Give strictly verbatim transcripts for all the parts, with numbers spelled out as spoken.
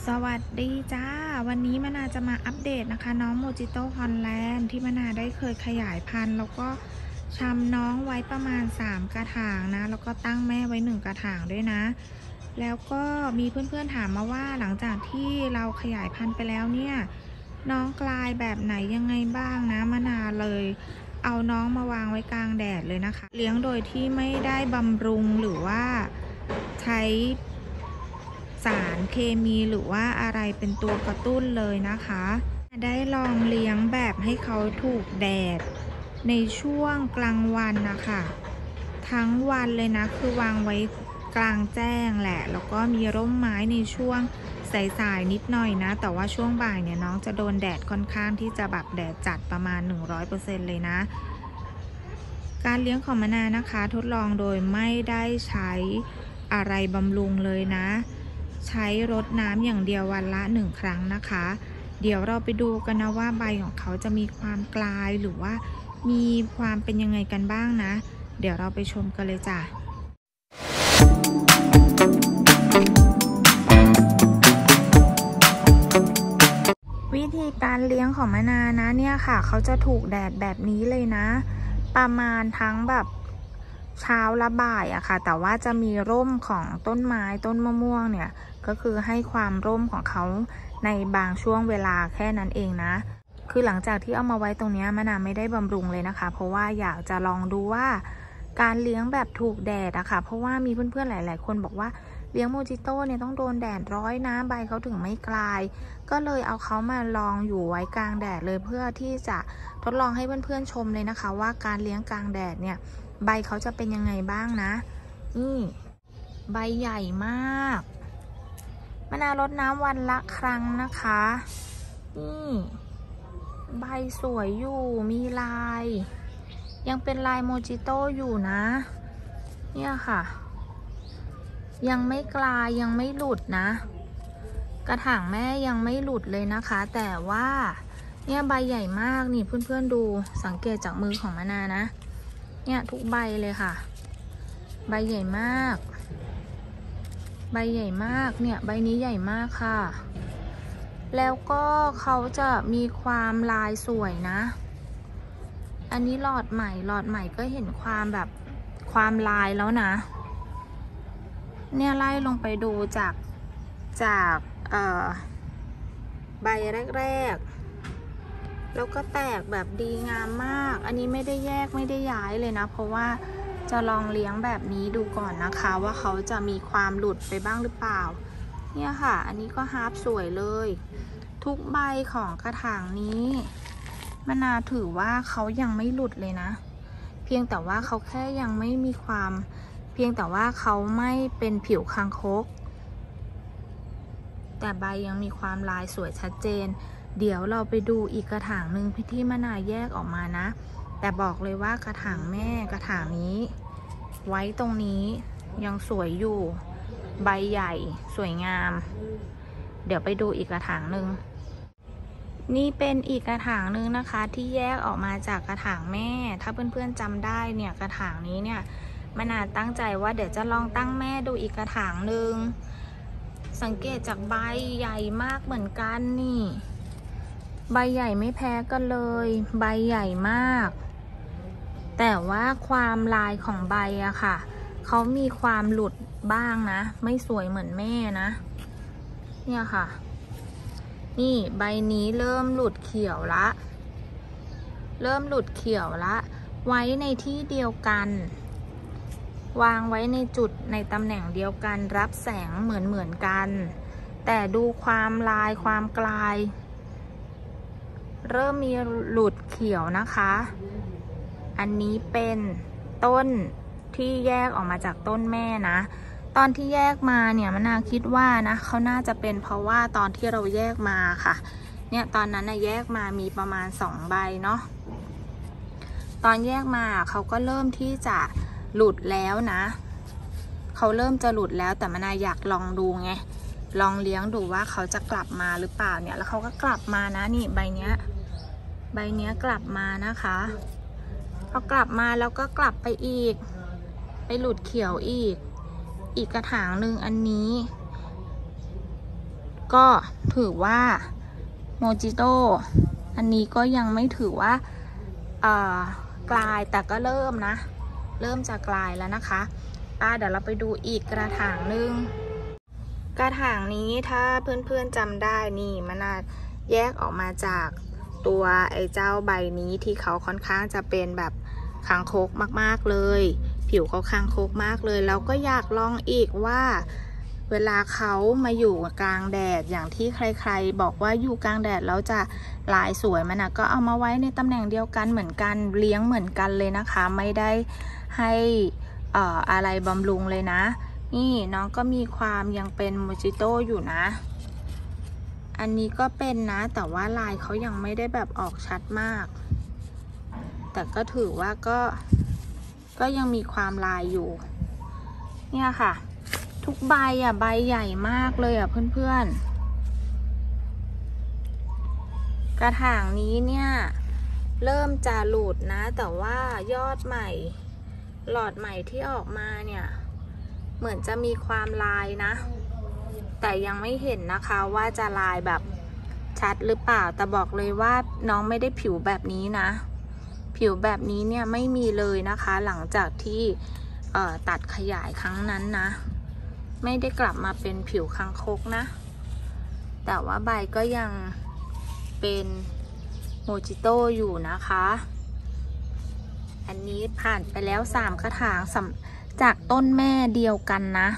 สวัสดีจ้าวันนี้มนาจะมาอัปเดตนะคะน้องโมจิโต้ฮอลแลนด์ที่มนาได้เคยขยายพันธุ์แล้วก็ชำน้องไว้ประมาณสามกระถางนะแล้วก็ตั้งแม่ไว้หนึ่งกระถางด้วยนะแล้วก็มีเพื่อนๆถามมาว่าหลังจากที่เราขยายพันธุ์ไปแล้วเนี่ยน้องกลายแบบไหนยังไงบ้างนะมนาเลยเอาน้องมาวางไว้กลางแดดเลยนะคะเลี้ยงโดยที่ไม่ได้บำรุงหรือว่าใช้สารเคมีหรือว่าอะไรเป็นตัวกระตุ้นเลยนะคะได้ลองเลี้ยงแบบให้เขาถูกแดดในช่วงกลางวันนะคะทั้งวันเลยนะคือวางไว้กลางแจ้งแหละแล้วก็มีร่มไม้ในช่วงสายๆนิดหน่อยนะแต่ว่าช่วงบ่ายเนี่ยน้องจะโดนแดดค่อนข้างที่จะแบบแดดจัดประมาณ หนึ่งร้อยเปอร์เซ็นต์ เลยนะการเลี้ยงของมนานะคะทดลองโดยไม่ได้ใช้อะไรบำรุงเลยนะใช้รดน้ำอย่างเดียววันละหนึ่งครั้งนะคะเดี๋ยวเราไปดูกันนะว่าใบของเขาจะมีความกลายหรือว่ามีความเป็นยังไงกันบ้างนะเดี๋ยวเราไปชมกันเลยจ้ะวิธีการเลี้ยงของมนานะเนี่ยค่ะเขาจะถูกแดดแบบนี้เลยนะประมาณทั้งแบบเช้าและบ่ายอะค่ะแต่ว่าจะมีร่มของต้นไม้ต้นมะม่วงเนี่ยก็คือให้ความร่มของเขาในบางช่วงเวลาแค่นั้นเองนะคือหลังจากที่เอามาไว้ตรงนี้มะนาวไม่ได้บำรุงเลยนะคะเพราะว่าอยากจะลองดูว่าการเลี้ยงแบบถูกแดดอะค่ะเพราะว่ามีเพื่อนๆหลายๆคนบอกว่าเลี้ยงโมจิโต้เนี่ยต้องโดนแดดร้อยนะใบเขาถึงไม่กลายก็เลยเอาเขามาลองอยู่ไว้กลางแดดเลยเพื่อที่จะทดลองให้เพื่อนๆชมเลยนะคะว่าการเลี้ยงกลางแดดเนี่ยใบเขาจะเป็นยังไงบ้างนะนี่ใบใหญ่มากมะนาวรดน้ำวันละครั้งนะคะนี่ใบสวยอยู่มีลายยังเป็นลายโมจิโต้อยู่นะเนี่ยค่ะยังไม่กลายยังไม่หลุดนะกระถางแม่ยังไม่หลุดเลยนะคะแต่ว่าเนี่ยใบใหญ่มากนี่เพื่อนๆดูสังเกตจากมือของมะนาวนะเนี่ยทุกใบเลยค่ะใบใหญ่มากใบใหญ่มากเนี่ยใบนี้ใหญ่มากค่ะแล้วก็เขาจะมีความลายสวยนะอันนี้หลอดใหม่หลอดใหม่ก็เห็นความแบบความลายแล้วนะเนี่ยไล่ลงไปดูจากจากเอ่อใบแรกๆแล้วก็แตกแบบดีงามมากอันนี้ไม่ได้แยกไม่ได้ย้ายเลยนะเพราะว่าจะลองเลี้ยงแบบนี้ดูก่อนนะคะว่าเขาจะมีความหลุดไปบ้างหรือเปล่าเนี่ยค่ะอันนี้ก็ฮาร์ปสวยเลยทุกใบของกระถางนี้มะนาวถือว่าเขายังไม่หลุดเลยนะเพียงแต่ว่าเขาแค่ยังไม่มีความเพียงแต่ว่าเขาไม่เป็นผิวคางคกแต่ใบยังมีความลายสวยชัดเจนเดี๋ยวเราไปดูอีกกระถางหนึ่งที่มะนาวแยกออกมานะแต่บอกเลยว่ากระถางแม่กระถางนี้ไว้ตรงนี้ยังสวยอยู่ใบใหญ่สวยงามเดี๋ยวไปดูอีกกระถางหนึ่งนี่เป็นอีกกระถางหนึ่งนะคะที่แยกออกมาจากกระถางแม่ถ้าเพื่อนๆจำได้เนี่ยกระถางนี้เนี่ยมะนาวตั้งใจว่าเดี๋ยวจะลองตั้งแม่ดูอีกกระถางหนึ่งสังเกตจากใบใหญ่มากเหมือนกันนี่ใบใหญ่ไม่แพ้กันเลยใบใหญ่มากแต่ว่าความลายของใบอะค่ะเขามีความหลุดบ้างนะไม่สวยเหมือนแม่นะเนี่ยค่ะนี่ใบนี้เริ่มหลุดเขียวละเริ่มหลุดเขียวละไว้ในที่เดียวกันวางไว้ในจุดในตำแหน่งเดียวกันรับแสงเหมือนเหมือนกันแต่ดูความลายความกลายเริ่มมีหลุดเขียวนะคะอันนี้เป็นต้นที่แยกออกมาจากต้นแม่นะตอนที่แยกมาเนี่ยมะนาวคิดว่านะเขาน่าจะเป็นเพราะว่าตอนที่เราแยกมาค่ะเนี่ยตอนนั้นนะแยกมามีประมาณสองใบเนาะตอนแยกมาเขาก็เริ่มที่จะหลุดแล้วนะเขาเริ่มจะหลุดแล้วแต่มะนาวอยากลองดูไงลองเลี้ยงดูว่าเขาจะกลับมาหรือเปล่าเนี่ยแล้วเขาก็กลับมานะนี่ใบเนี้ยใบเนี้ยกลับมานะคะพอกลับมาแล้วก็กลับไปอีกไปหลุดเขียวอีกอีกกระถางหนึ่งอันนี้ก็ถือว่าโมจิโต้อันนี้ก็ยังไม่ถือว่าเอ่อกลายแต่ก็เริ่มนะเริ่มจะกลายแล้วนะคะอ่ะเดี๋ยวเราไปดูอีกกระถางหนึ่งกระถางนี้ถ้าเพื่อนๆจำได้นี่มันแยกออกมาจากตัวไอ้เจ้าใบนี้ที่เขาค่อนข้างจะเป็นแบบคางคกมากๆเลยผิวเขาคางคกมากเลยแล้วก็อยากลองอีกว่าเวลาเขามาอยู่กลางแดดอย่างที่ใครๆบอกว่าอยู่กลางแดดแล้วจะลายสวยมันนะก็เอามาไว้ในตำแหน่งเดียวกันเหมือนกันเลี้ยงเหมือนกันเลยนะคะไม่ได้ให้เอ่ออะไรบำรุงเลยนะนี่น้องก็มีความยังเป็นโมจิโต้อยู่นะอันนี้ก็เป็นนะแต่ว่าลายเขายังไม่ได้แบบออกชัดมากแต่ก็ถือว่าก็ก็ยังมีความลายอยู่เนี่ยค่ะทุกใบอ่ะใบใหญ่มากเลยอ่ะเพื่อนๆกระถางนี้เนี่ยเริ่มจะหลุดนะแต่ว่ายอดใหม่หลอดใหม่ที่ออกมาเนี่ยเหมือนจะมีความลายนะแต่ยังไม่เห็นนะคะว่าจะลายแบบชัดหรือเปล่าแต่บอกเลยว่าน้องไม่ได้ผิวแบบนี้นะผิวแบบนี้เนี่ยไม่มีเลยนะคะหลังจากที่ตัดขยายครั้งนั้นนะไม่ได้กลับมาเป็นผิวคางคกนะแต่ว่าใบก็ยังเป็นโมจิโต้อยู่นะคะอันนี้ผ่านไปแล้วสามกระถางจากต้นแม่เดียวกันนะ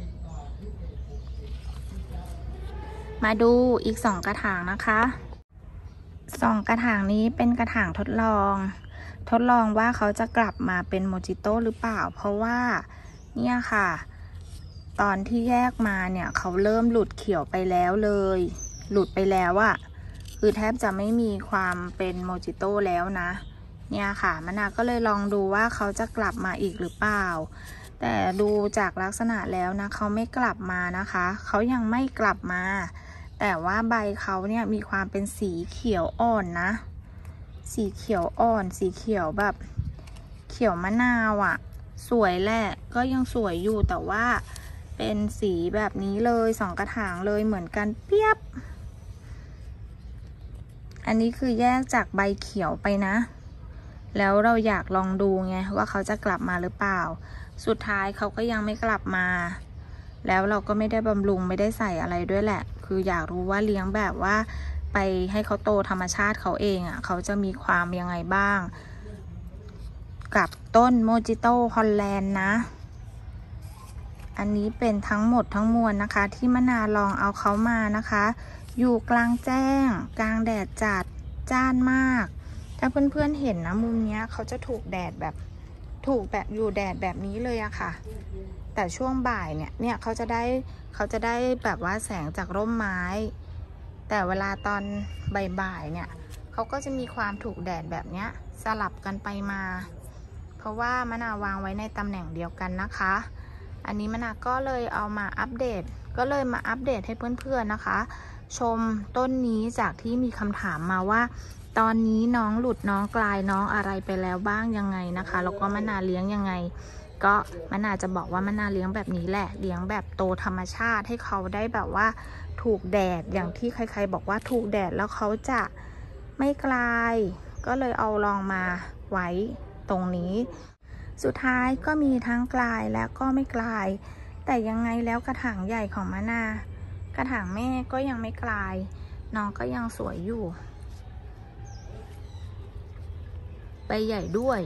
มาดูอีกสองกระถางนะคะสองกระถางนี้เป็นกระถางทดลองทดลองว่าเขาจะกลับมาเป็นโมจิโต้หรือเปล่าเพราะว่าเนี่ยค่ะตอนที่แยกมาเนี่ยเขาเริ่มหลุดเขียวไปแล้วเลยหลุดไปแล้วอะคือแทบจะไม่มีความเป็นโมจิโต้แล้วนะเนี่ยค่ะมะนาวก็เลยลองดูว่าเขาจะกลับมาอีกหรือเปล่าแต่ดูจากลักษณะแล้วนะเขาไม่กลับมานะคะเขายังไม่กลับมาแต่ว่าใบเขาเนี่ยมีความเป็นสีเขียวอ่อนนะสีเขียวอ่อนสีเขียวแบบเขียวมะนาวอ่ะสวยแหละก็ยังสวยอยู่แต่ว่าเป็นสีแบบนี้เลยสองกระถางเลยเหมือนกันเปียบอันนี้คือแยกจากใบเขียวไปนะแล้วเราอยากลองดูไงว่าเขาจะกลับมาหรือเปล่าสุดท้ายเขาก็ยังไม่กลับมาแล้วเราก็ไม่ได้บำรุงไม่ได้ใส่อะไรด้วยแหละคืออยากรู้ว่าเลี้ยงแบบว่าไปให้เขาโตธรรมชาติเขาเองอ่ะเขาจะมีความยังไงบ้างกับต้นโมจิโต้ฮอลแลนด์นะอันนี้เป็นทั้งหมดทั้งมวลนะคะที่มะนาวลองเอาเขามานะคะอยู่กลางแจ้งกลางแดดจัดจ้านมากถ้าเพื่อนๆเห็นนะมุมเนี้ยเขาจะถูกแดดแบบถูกแบบอยู่แดดแบบนี้เลยอะค่ะแต่ช่วงบ่ายเนี่ยเนี่ยเขาจะได้เขาจะได้แบบว่าแสงจากร่มไม้แต่เวลาตอนบ่ายๆเนี่ยเขาก็จะมีความถูกแดดแบบเนี้ยสลับกันไปมาเพราะว่ามะนาววางไว้ในตำแหน่งเดียวกันนะคะอันนี้มะนาวก็เลยเอามาอัปเดตก็เลยมาอัปเดตให้เพื่อนๆนะคะชมต้นนี้จากที่มีคำถามมาว่าตอนนี้น้องหลุดน้องกลายน้องอะไรไปแล้วบ้างยังไงนะคะแล้วก็มะนาวเลี้ยงยังไงก็มะนาวจะบอกว่ามะนาวเลี้ยงแบบนี้แหละเลี้ยงแบบโตธรรมชาติให้เขาได้แบบว่าถูกแดดอย่างที่ใครๆบอกว่าถูกแดดแล้วเขาจะไม่กลายก็เลยเอาลองมาไว้ตรงนี้สุดท้ายก็มีทั้งกลายและก็ไม่กลายแต่ยังไงแล้วกระถางใหญ่ของมะนาวกระถางแม่ก็ยังไม่กลายน้องก็ยังสวยอยู่ใบใหญ่ด้วย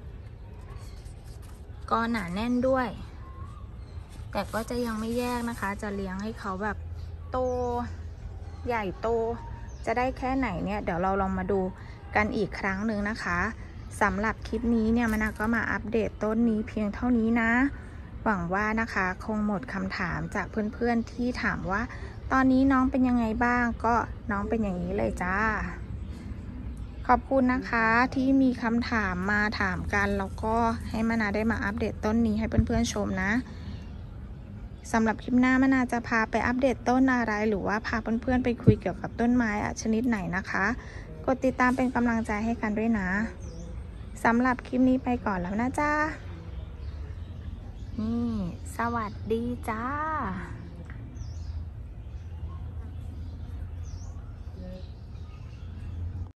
ก็หนาแน่นด้วยแต่ก็จะยังไม่แยกนะคะจะเลี้ยงให้เขาแบบโตใหญ่โตจะได้แค่ไหนเนี่ยเดี๋ยวเราลองมาดูกันอีกครั้งหนึ่งนะคะสำหรับคลิปนี้เนี่ยมะนาวก็มาอัปเดตต้นนี้เพียงเท่านี้นะหวังว่านะคะคงหมดคำถามจากเพื่อนๆที่ถามว่าตอนนี้น้องเป็นยังไงบ้างก็น้องเป็นอย่างนี้เลยจ้าขอบคุณนะคะที่มีคำถามมาถามกันแล้วก็ให้มะนาวได้มาอัปเดตต้นนี้ให้เพื่อนๆชมนะสำหรับคลิปหน้ามะนาวจะพาไปอัปเดตต้นอะไรหรือว่าพาเพื่อนๆไปคุยเกี่ยวกับต้นไม้ชนิดไหนนะคะกดติดตามเป็นกำลังใจให้กันด้วยนะสำหรับคลิปนี้ไปก่อนแล้วนะจ้านี่สวัสดีจ้า